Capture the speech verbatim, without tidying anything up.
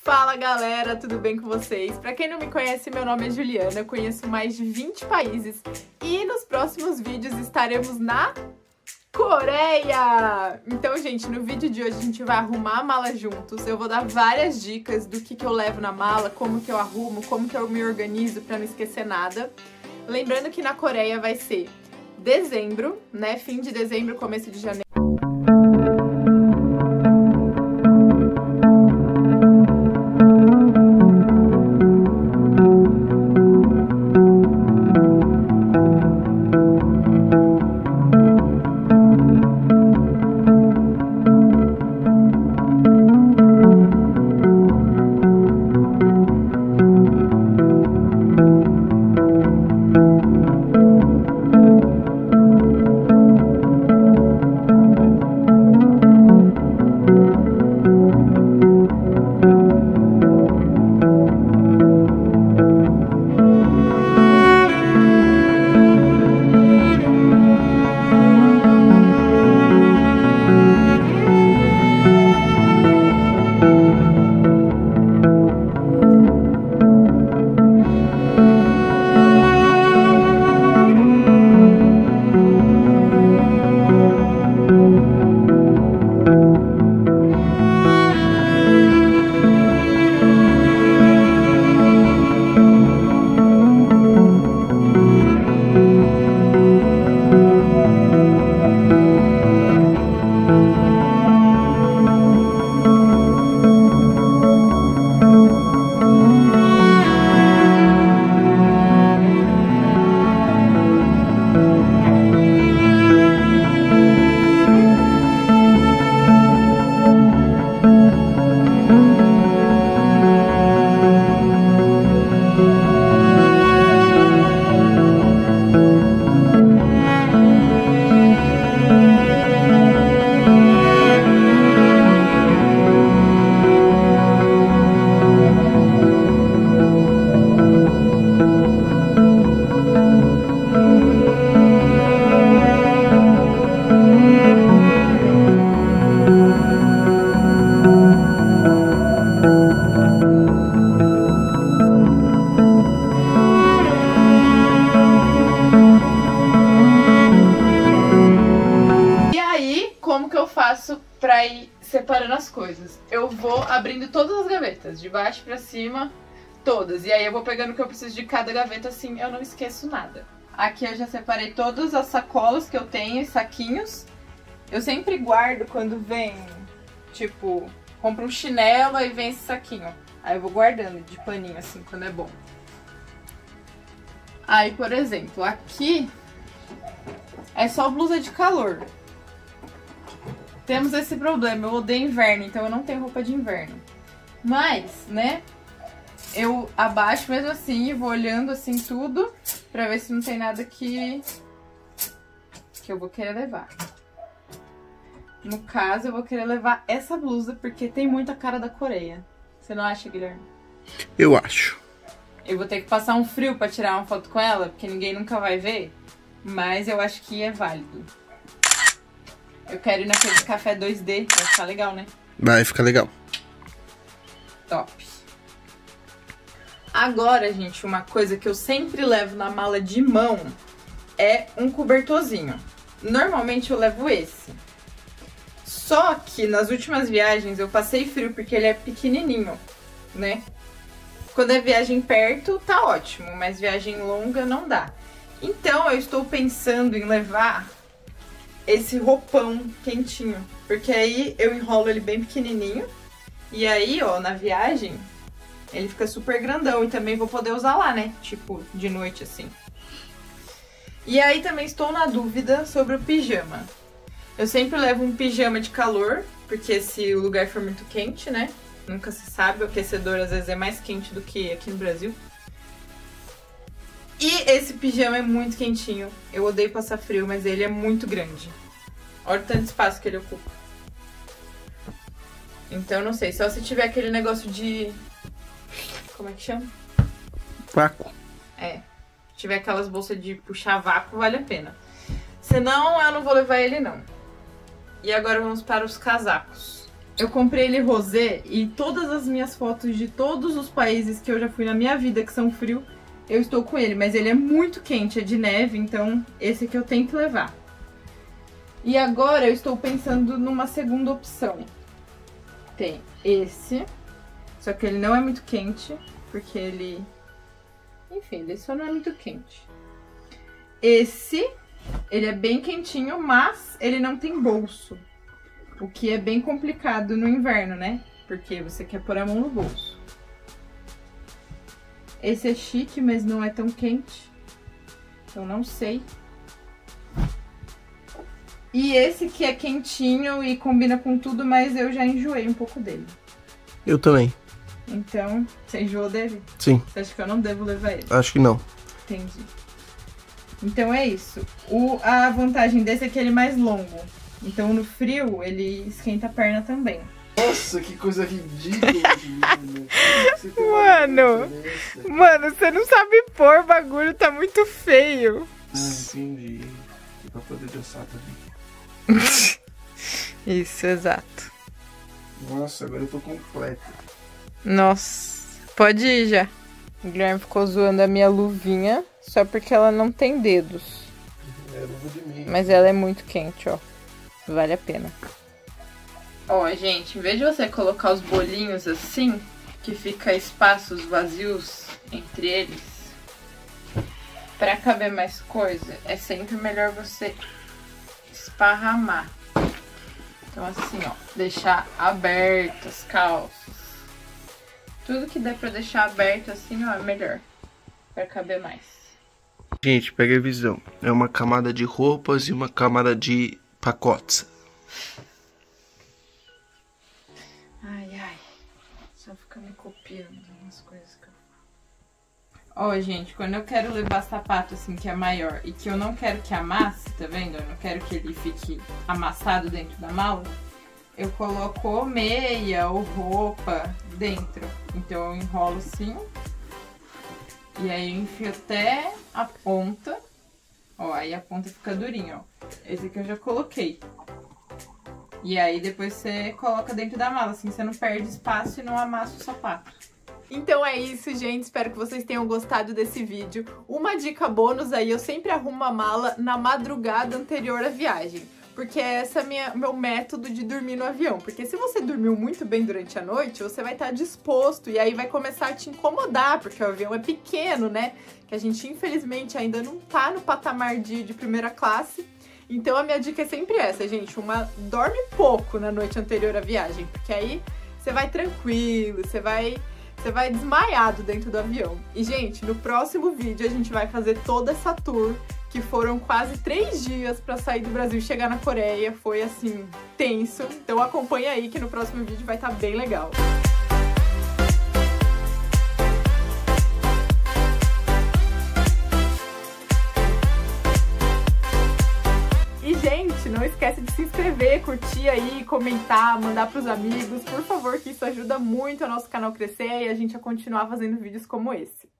Fala galera, tudo bem com vocês? Pra quem não me conhece, meu nome é Juliana, eu conheço mais de vinte países e nos próximos vídeos estaremos na Coreia! Então, gente, no vídeo de hoje a gente vai arrumar a mala juntos. Eu vou dar várias dicas do que, que eu levo na mala, como que eu arrumo, como que eu me organizo pra não esquecer nada. Lembrando que na Coreia vai ser dezembro, né? Fim de dezembro, começo de janeiro. Faço pra ir separando as coisas. Eu vou abrindo todas as gavetas, de baixo pra cima, todas. E aí eu vou pegando o que eu preciso de cada gaveta, assim eu não esqueço nada. Aqui eu já separei todas as sacolas que eu tenho, saquinhos. Eu sempre guardo quando vem, tipo, compro um chinelo e vem esse saquinho. Aí eu vou guardando de paninho, assim, quando é bom. Aí, por exemplo, aqui é só blusa de calor. Temos esse problema, eu odeio inverno, então eu não tenho roupa de inverno. Mas, né, eu abaixo mesmo assim e vou olhando assim tudo pra ver se não tem nada que, que eu vou querer levar. No caso, eu vou querer levar essa blusa porque tem muita cara da Coreia. Você não acha, Guilherme? Eu acho. Eu vou ter que passar um frio pra tirar uma foto com ela, porque ninguém nunca vai ver, mas eu acho que é válido. Eu quero ir naquele café dois D, vai ficar legal, né? Vai ficar legal. Top. Agora, gente, uma coisa que eu sempre levo na mala de mão é um cobertorzinho. Normalmente eu levo esse. Só que nas últimas viagens eu passei frio porque ele é pequenininho, né? Quando é viagem perto, tá ótimo, mas viagem longa não dá. Então eu estou pensando em levar esse roupão quentinho, porque aí eu enrolo ele bem pequenininho e aí, ó, na viagem ele fica super grandão e também vou poder usar lá, né, tipo, de noite assim. E aí também estou na dúvida sobre o pijama. Eu sempre levo um pijama de calor, porque se o lugar for muito quente, né, nunca se sabe, o aquecedor às vezes é mais quente do que aqui no Brasil. E esse pijama é muito quentinho. Eu odeio passar frio, mas ele é muito grande. Olha o tanto de espaço que ele ocupa. Então, não sei. Só se tiver aquele negócio de... Como é que chama? Vácuo. É. Se tiver aquelas bolsas de puxar vácuo, vale a pena. Senão, eu não vou levar ele, não. E agora vamos para os casacos. Eu comprei ele rosé e todas as minhas fotos de todos os países que eu já fui na minha vida que são frio, eu estou com ele. Mas ele é muito quente, é de neve, então esse aqui eu tenho que levar. E agora eu estou pensando numa segunda opção. Tem esse, só que ele não é muito quente, porque ele... Enfim, ele só não é muito quente. Esse, ele é bem quentinho, mas ele não tem bolso. O que é bem complicado no inverno, né? Porque você quer pôr a mão no bolso. Esse é chique, mas não é tão quente. Então não sei. E esse que é quentinho e combina com tudo, mas eu já enjoei um pouco dele. Eu também. Então, você enjoou dele? Sim. Você acha que eu não devo levar ele? Acho que não. Entendi. Então é isso. O, a vantagem desse é que ele é mais longo. Então no frio ele esquenta a perna também. Nossa, que coisa ridícula, menino. Mano, mano, você não sabe pôr, o bagulho tá muito feio. Ah, entendi. É pra poder dançar também. Isso, exato. Nossa, agora eu tô completo. Nossa, pode ir já. O Guilherme ficou zoando a minha luvinha só porque ela não tem dedos. É luva de mim. Mas ela é muito quente, ó. Vale a pena. Ó, gente, em vez de você colocar os bolinhos assim, que fica espaços vazios entre eles, pra caber mais coisa, é sempre melhor você esparramar. Então assim, ó, deixar abertas as calças. Tudo que der pra deixar aberto assim, ó, é melhor. Pra caber mais. Gente, pega a visão. É uma camada de roupas e uma camada de pacotes. Ai, ai. Só fica me copiando umas coisas que eu falo. Ó, gente, quando eu quero levar sapato assim que é maior e que eu não quero que amasse, tá vendo? Eu não quero que ele fique amassado dentro da mala, eu coloco meia ou roupa dentro. Então eu enrolo assim. E aí eu enfio até a ponta. Ó, aí a ponta fica durinha, ó. Esse aqui eu já coloquei. E aí depois você coloca dentro da mala, assim você não perde espaço e não amassa o sapato. Então é isso, gente. Espero que vocês tenham gostado desse vídeo. Uma dica bônus aí, eu sempre arrumo a mala na madrugada anterior à viagem. Porque esse é minha, meu método de dormir no avião. Porque se você dormiu muito bem durante a noite, você vai estar disposto e aí vai começar a te incomodar, porque o avião é pequeno, né? Que a gente, infelizmente, ainda não tá no patamar de, de primeira classe. Então a minha dica é sempre essa, gente. Uma, dorme pouco na noite anterior à viagem, porque aí você vai tranquilo, você vai... Você vai desmaiado dentro do avião. E, gente, no próximo vídeo a gente vai fazer toda essa tour, que foram quase três dias pra sair do Brasil e chegar na Coreia. Foi, assim, tenso. Então acompanha aí que no próximo vídeo vai estar bem legal. E, gente, não esquece de se inscrever, curtir aí, comentar, mandar pros amigos. Por favor, que isso ajuda muito o nosso canal crescer e a gente a continuar fazendo vídeos como esse.